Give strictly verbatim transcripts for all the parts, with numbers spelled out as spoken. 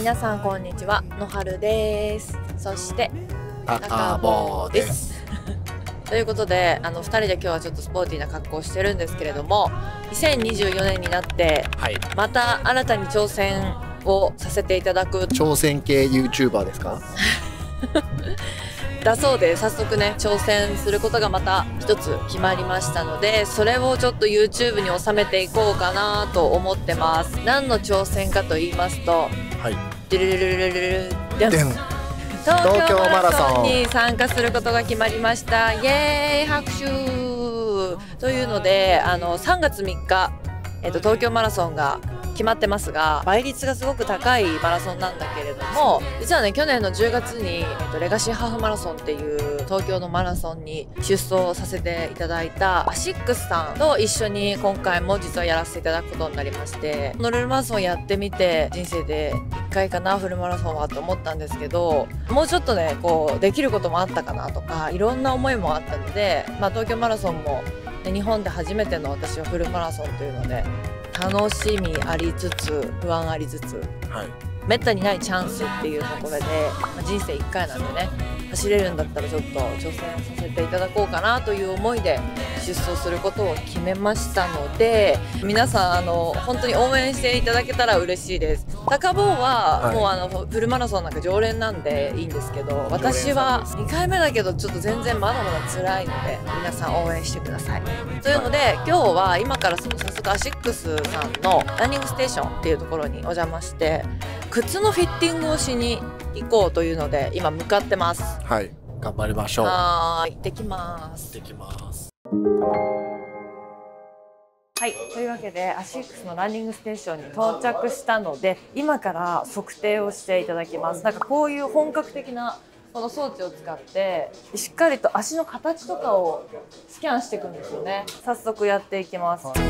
皆さんこんにちは、のはるです。そしてたかぼうです。 ということで、あのふたりで今日はちょっとスポーティーな格好をしてるんですけれども、にせんにじゅうよねんになって、はい、また新たに挑戦をさせていただく挑戦系 ユーチューバー ですかだそうで、早速ね挑戦することがまた一つ決まりましたので、それをちょっと ユーチューブ に収めていこうかなと思ってます。何の挑戦かと言いますと、はい、ドゥルルルルルルルルン東京マラソンに参加することが決まりました。イエーイ拍手というので、あのさんがつみっか、えっと、東京マラソンが決まってますが、倍率がすごく高いマラソンなんだけれども、実はね去年のじゅうがつに、えっと、レガシーハーフマラソンっていう東京のマラソンに出走させていただいたアシックスさんと一緒に今回も実はやらせていただくことになりまして、このルールマラソンやってみて人生でいっかいかなフルマラソンはと思ったんですけど、もうちょっとねこうできることもあったかなとか、いろんな思いもあったので、まあ、東京マラソンも日本で初めての私はフルマラソンというので楽しみありつつ不安ありつつ、はい、めったにないチャンスっていうところで、まあ、人生いっかいなんでね、走れるんだったらちょっと挑戦させていただこうかなという思いで出走することを決めましたので、皆さんあの本当に応援していただけたら嬉しいです。高坊は、はい、もうあのフルマラソンなんか常連なんでいいんですけど、私はにかいめだけどちょっと全然まだまだ辛いので皆さん応援してください。というので今日は今からその早速アシックスさんのランニングステーションっていうところにお邪魔して、靴のフィッティングをしに行こうというので今向かってます。 はい、頑張りましょう。 はーい、行ってきます。 行ってきます。 はい、というわけでアシックスのランニングステーションに到着したので、今から測定をしていただきます。なんかこういう本格的なこの装置を使ってしっかりと足の形とかをスキャンしていくんですよね。早速やっていきます。はい、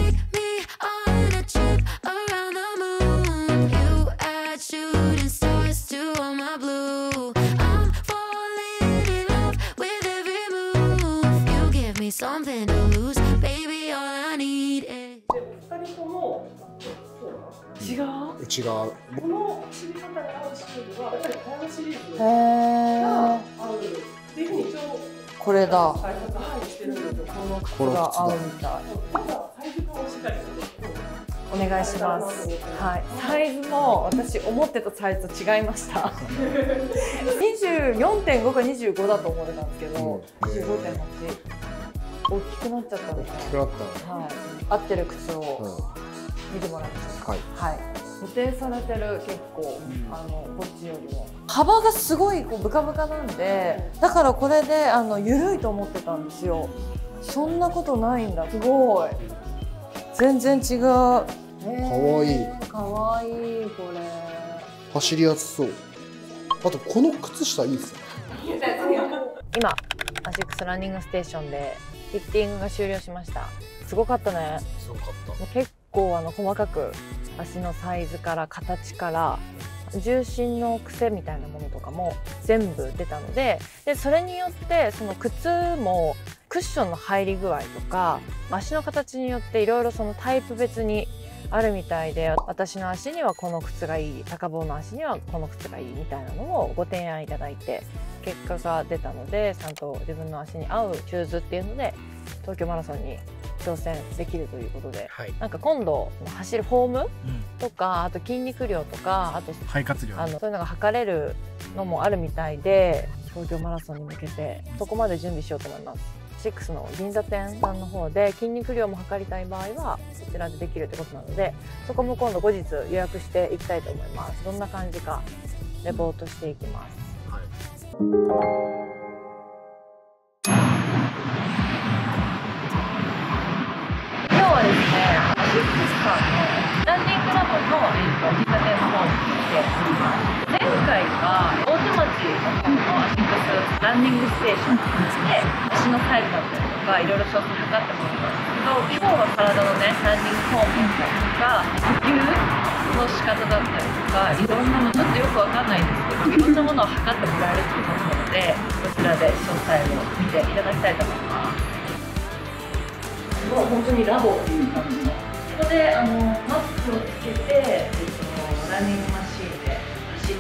something to lose, baby, all I need is ふたりとも違う内側この走り方が合うシリーズはやっぱりタイムシリーズが合うっていうふうに一応これだ開発してるんですよ。この靴が合うみたい。ただサイズ感をしっかりお願いします。はい、サイズも私思ってたサイズと違いました。にじゅうよんてんごかにじゅうごだと思ってたんですけど、にじゅうごてんはち。大きくなっちゃったんですね。大きくなった。はい。合ってる靴を見てもらいました。はい。はい。固定されてる結構、うん、あのこっちよりも幅がすごいこうブカブカなんで、だからこれであの緩いと思ってたんですよ。そんなことないんだ。すごい。全然違う。かわいい。 かわいいこれ。 走りやすそう。あとこの靴下いいですね。 今アシックスランニングステーションでフィッティングが終了しました。すごかったね。 すごかった。 結構あの細かく足のサイズから形から重心の癖みたいなものとかも全部出たので、でそれによってその靴もクッションの入り具合とか足の形によっていろいろそのタイプ別にあるみたいで、私の足にはこの靴がいい、高坊の足にはこの靴がいいみたいなのをご提案いただいて結果が出たので、ちゃんと自分の足に合うシューズっていうので東京マラソンに挑戦できるということで、はい、なんか今度走るフォームとか、うん、あと筋肉量とか、あと肺活量、あのそういうのが測れるのもあるみたいで、東京マラソンに向けてそこまで準備しようと思います。シックスの銀座店さんの方で筋肉量も測りたい場合はそちらでできるってことなので、そこも今度後日予約していきたいと思います。どんな感じかレポートしていきます。はい、今日はですね、アシックスさんのランニングラボの、えー、と銀座店の方に来ております。前回は大手町の方のアシックスランニングステーションで足のサイズだったりとかいろいろ詳細測ってもらったんですけど、今日は体のねランニングフォームだったりとか呼吸の仕方だったりとか、いろんなのちょっとよくわかんないんですけど、いろんなものを測ってもらえるということなので、こちらで詳細を見ていただきたいと思います。もう本当にラボっていう感じの。ここであのマスクをつけて、えっと、ランニングマシーンで走っ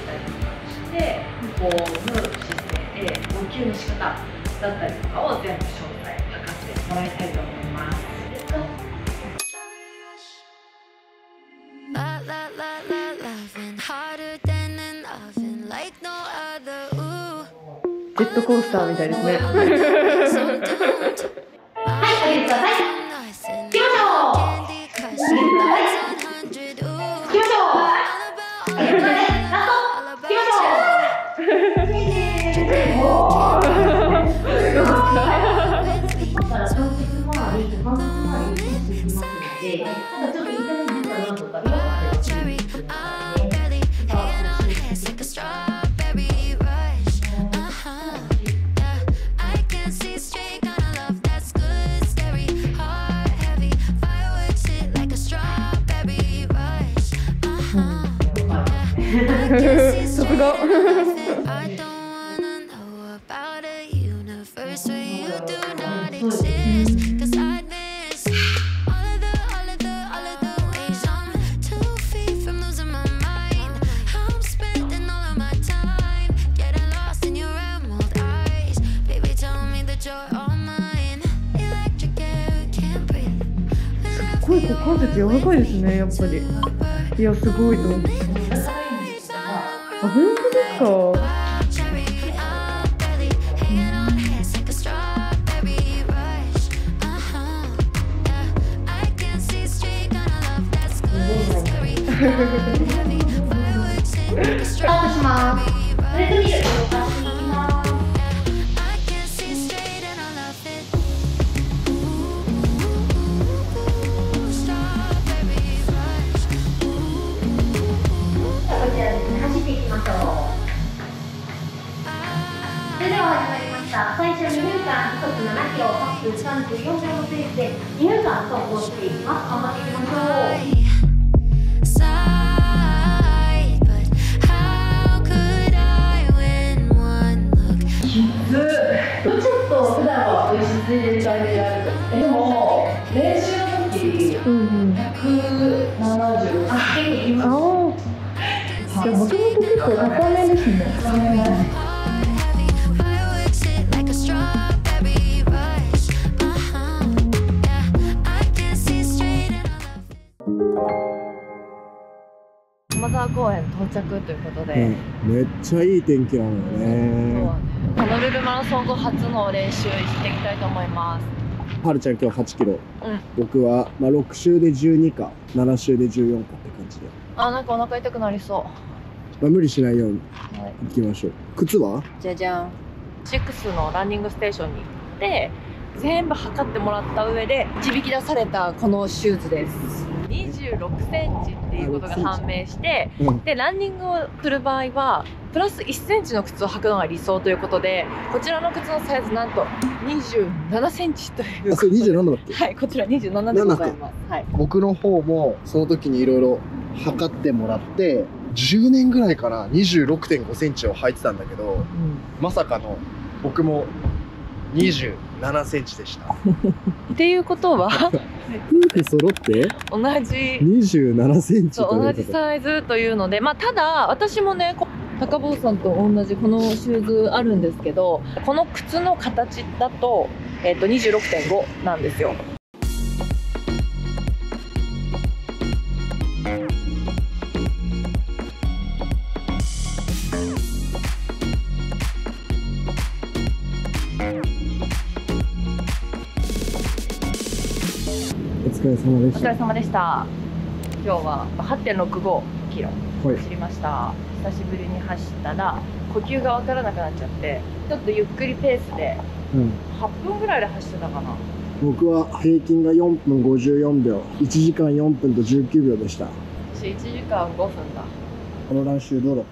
でこう縫う姿勢で呼吸の仕方だったりとかを全部詳細測ってもらいたいと思います。いいですか？ ジェットコースターみたいですね。 はい、上げてください。行きましょう。行きましょう。上げてください。ラスト。行きましょう。だから、関節周り、関節周りを意識しますので、ただちょっと痛み出たなとか、違和感あれば注意してくださいね。さあ、 さすが。すごい股関節柔らかいですね、やっぱり。いや、すごいと思う。あ、本当ですか。 スタートします。トレッドミル動かしていきます。こちらですね、走っていきましょう。それでは始まりました。最初にふんかん、時速ななキロ、はっぷんさんじゅうよんびょうのペースでにふんかん走行していきます。頑張っていきましょう。ちょっと普段は落ち着いてる感じがある。でも練習の時、ひゃくななじゅう、あ、結構いきます。 ああ、もともと結構高めですね。 駒沢公園到着ということで、 うん、めっちゃいい天気なのよね。 ホノルルマラソン後初の練習していきたいと思います。 はるちゃん今日はちキロ、 うん、 僕は、まあ、ろく周でじゅうにかなな周でじゅうよんかって感じで、 あ、なんかお腹痛くなりそう。 まあ、無理しないようにはい、 行きましょう。靴はじゃじゃん。シックスのランニングステーションに行って全部測ってもらった上で導き出されたこのシューズです。にじゅうろくセンチっていうことが判明して、 うん、 でランニングをする場合はプラスいっセンチの靴を履くのが理想ということで、こちらの靴のサイズなんとにじゅうななセンチということで。 あ、それにじゅうななだっけ？ はい、こちらにじゅうななでございます。はい、 僕の方もその時にいろいろ測ってもらって、じゅうねんぐらいから にじゅうろくてんごセンチを履いてたんだけど、うん、まさかの僕もにじゅうななセンチでした。 っていうことは夫婦揃って同じにじゅうななセンチと同じサイズというので、まあ、ただ私もね高坊さんと同じこのシューズあるんですけど、この靴の形だと、えー、と にじゅうろくてんご なんですよ。 お疲れ様でした。 お疲れ様でした。今日は はちてんろくごキロ走りました、はい、久しぶりに走ったら呼吸が分からなくなっちゃって、ちょっとゆっくりペースではっぷんぐらいで走ってたかな、 うん、僕は平均がよんぷんごじゅうよんびょう、いちじかんよんぷんとじゅうきゅうびょうでした。 私いちじかんごふんだ。 この練習どうだった？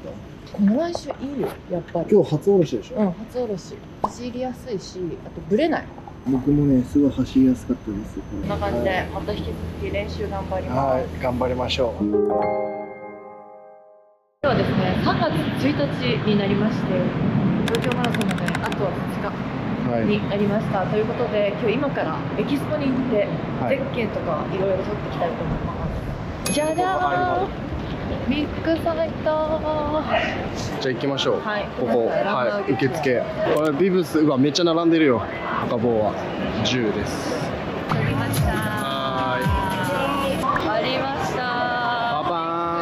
この練習いいよ、やっぱり。 今日初おろしでしょ？ うん、初おろし。走りやすいし、あとブレない。 僕もね、すごい走りやすかったです。 こんな感じで、また引き続き練習頑張ります。 はい、頑張りましょう。 今日はですね、さんがつついたちになりまして、東京マラソンまであとふつかになりました。はい、ということで、今日今からエキスポに行って、はい、ゼッケンとかいろいろ取ってきたいと思います。じゃじゃーん。 ビッグサイト。 じゃあ行きましょう。 はいここ、はい、受付。これビブス、うわ、めっちゃ並んでるよ。赤棒はじゅうです。 取りました。 はありました。 ーい。パパ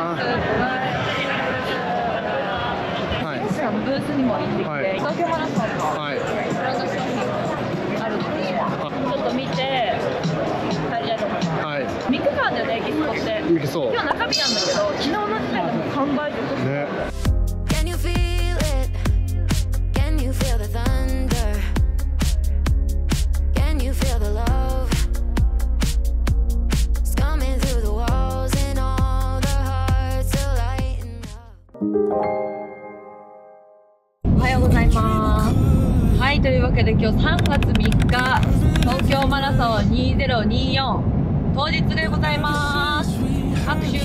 ーン。はい。 私らのブースにも行ってきて、 はい、 東京マラソンのはい。 いろんな商品あるので、ちょっと見て帰りたいと思います。はい。みっかかんでね、エキスポって。 行けそう。 今日中日なんだけど、昨日の時点でもう完売です。 ね。 Can you feel it? Can you feel the thunder? Can you feel the love? It's coming through the walls and all the hearts are lighting up. おはようございます。はい、というわけで今日さんがつみっか、東京マラソンにせんにじゅうよん当日でございます。拍手。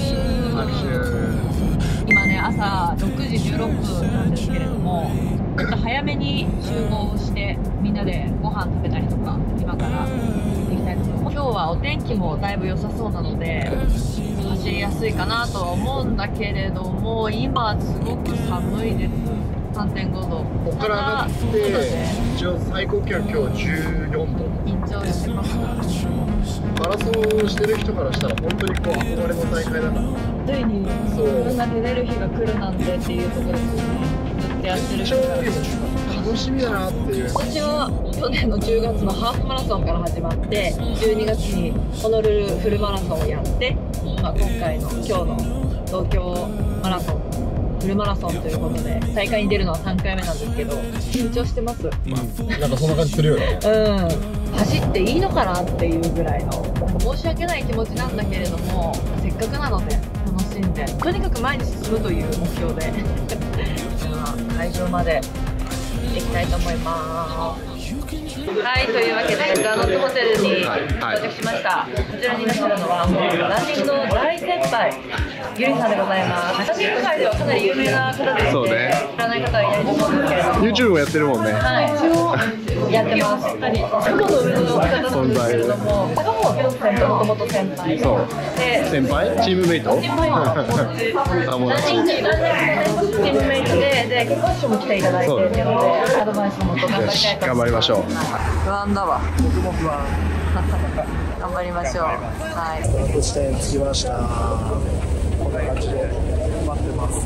今ね、朝ろくじじゅうろっぷんなんですけれども、ちょっと早めに集合してみんなでご飯食べたりとか今から行きたいと思います。今日はお天気もだいぶ良さそうなので走りやすいかなとは思うんだけれども、今すごく寒いです。さんてんごど。 ここから上がって一応最高気温今日じゅうよんど。 緊張してます。 マラソンをしてる人からしたら本当にこう憧れの大会だから。 ついにそう自分が出れる日が来るなんてっていうところですよね。ずっとやってる人から楽しみだなっていう。 私は去年のじゅうがつのハーフマラソンから始まってじゅうにがつにホノルルフルマラソンをやって、まあ、今回の今日の東京マラソンフルマラソンということで大会に出るのはさんかいめなんですけど緊張してます。 なんかそんな感じするよね。 うん、走っていいのかなっていうぐらいの申し訳ない気持ちなんだけれども、せっかくなので楽しんでとにかく前に進むという目標で会場まで行きたいと思います。はい、というわけでザ・ノットホテルに到着しました。こちらにいらっしゃるのはもうランニングの大先輩ゆりさんでございます。ランニング界ではかなり有名な方でして、 そうね、 知らない方はいないと思うんですけれども YouTube もやってるもんね。 はい、やってます。雲の上の方なんですけれども、高本先輩ともともと先輩そうで、 先輩チームメイトチームメイト友達。 チームメイトで、で、結婚式も来ていただいてっていうので、アドバイスのもと頑張りたいと頑張りましょう。 不安だわ。 僕も不安。 頑張りましょう。はい。 スタート地点着きました。こんな感じで待ってます。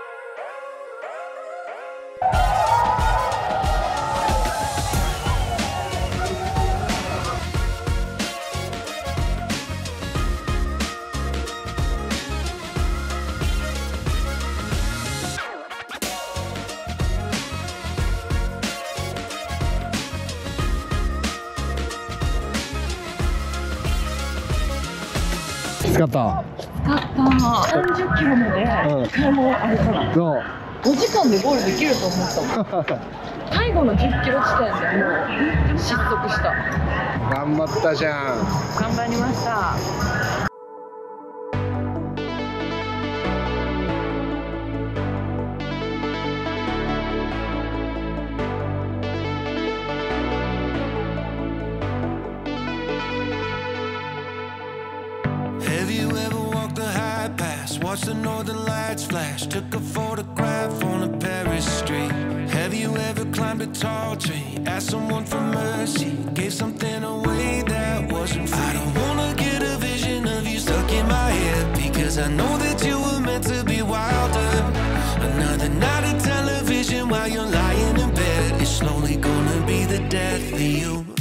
きつかった。 使ったさんじゅっキロまでいっかいも歩かない。 そう。 ごじかんでゴールできると思ったもん。最後のじゅっキロ地点でもう失速した。 頑張ったじゃん。 頑張りました。 Watched the northern lights flash, took a photograph on a Paris street. Have you ever climbed a tall tree, asked someone for mercy, gave something away that wasn't free? I don't wanna get a vision of you stuck in my head, because I know that you were meant to be wilder. Another night of television while you're lying in bed, it's slowly gonna be the death of you.